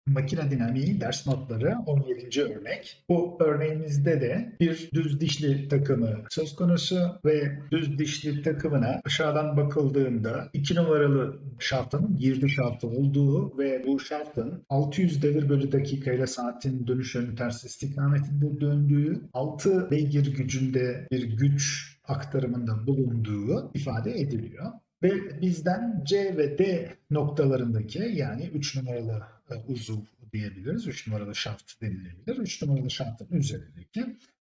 Makine dinamiği ders notları 17. örnek. Bu örneğimizde de bir düz dişli takımı söz konusu ve düz dişli takımına aşağıdan bakıldığında 2 numaralı şaftın girdi şaftı olduğu ve bu şaftın 600 devir bölü dakika ile saatin dönüş yönü ters istikametinde döndüğü, 6 beygir gücünde bir güç aktarımında bulunduğu ifade ediliyor. Ve bizden C ve D noktalarındaki, yani 3 numaralı uzuv diyebiliriz, 3 numaralı şaft denilebilir. 3 numaralı şaftın üzerindeki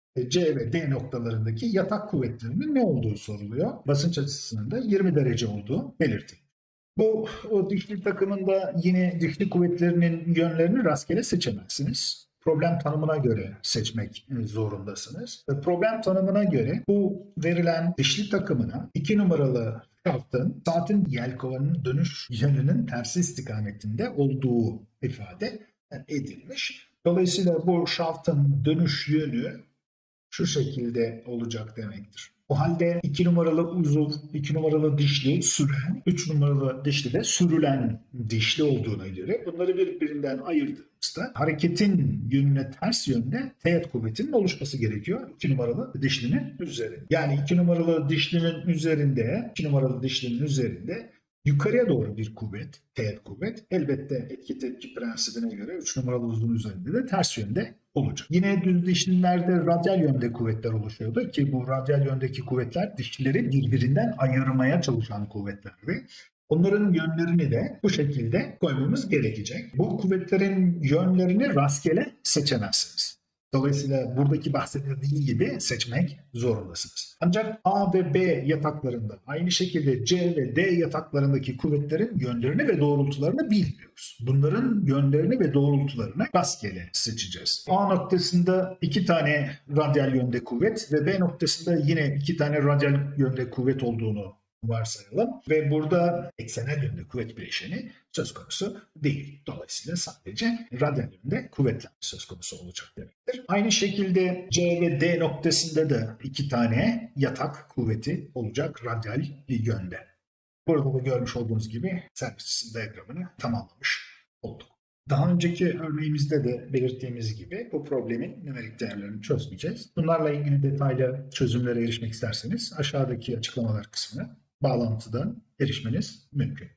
C ve D noktalarındaki yatak kuvvetlerinin ne olduğu soruluyor. Basınç açısının da 20 derece olduğu belirtiliyor. Bu o dişli takımında yine dişli kuvvetlerinin yönlerini rastgele seçemezsiniz. Problem tanımına göre seçmek zorundasınız. Problem tanımına göre bu verilen dişli takımına 2 numaralı şaftın saatin yelkovanın dönüş yönünün tersi istikametinde olduğu ifade edilmiş. Dolayısıyla bu şaftın dönüş yönü şu şekilde olacak demektir. O halde 2 numaralı uzuv, 2 numaralı dişli süren, 3 numaralı dişli de sürülen dişli olduğuna göre bunları birbirinden ayırdığımızda hareketin yönüne ters yönde teğet kuvvetinin oluşması gerekiyor 2 numaralı dişlinin üzerinde. Yani 2 numaralı dişlinin üzerinde, 2 numaralı dişlinin üzerinde yukarıya doğru bir kuvvet, teğet kuvvet, elbette etki tepki prensibine göre 3 numaralı uzun üzerinde de ters yönde olacak. Yine düz dişlilerde radyal yönde kuvvetler oluşuyordu ki bu radyal yöndeki kuvvetler dişlileri birbirinden ayırmaya çalışan kuvvetlerdi. Onların yönlerini de bu şekilde koymamız gerekecek. Bu kuvvetlerin yönlerini rastgele seçemezsiniz. Dolayısıyla buradaki bahsedildiği gibi seçmek zorundasınız. Ancak A ve B yataklarında aynı şekilde C ve D yataklarındaki kuvvetlerin yönlerini ve doğrultularını bilmiyoruz. Bunların yönlerini ve doğrultularını rastgele seçeceğiz. A noktasında 2 tane radyal yönde kuvvet ve B noktasında yine 2 tane radyal yönde kuvvet olduğunu varsayalım ve burada eksenel yönde kuvvet bileşeni söz konusu değil. Dolayısıyla sadece radyal yönde kuvvetler söz konusu olacak demektir. Aynı şekilde C ve D noktasında da 2 tane yatak kuvveti olacak radyal yönde. Burada da görmüş olduğunuz gibi servis diyagramını tamamlamış olduk. Daha önceki örneğimizde de belirttiğimiz gibi bu problemin nümerik değerlerini çözmeyeceğiz. Bunlarla ilgili detaylı çözümlere erişmek isterseniz aşağıdaki açıklamalar kısmına bağlantıdan erişmeniz mümkün.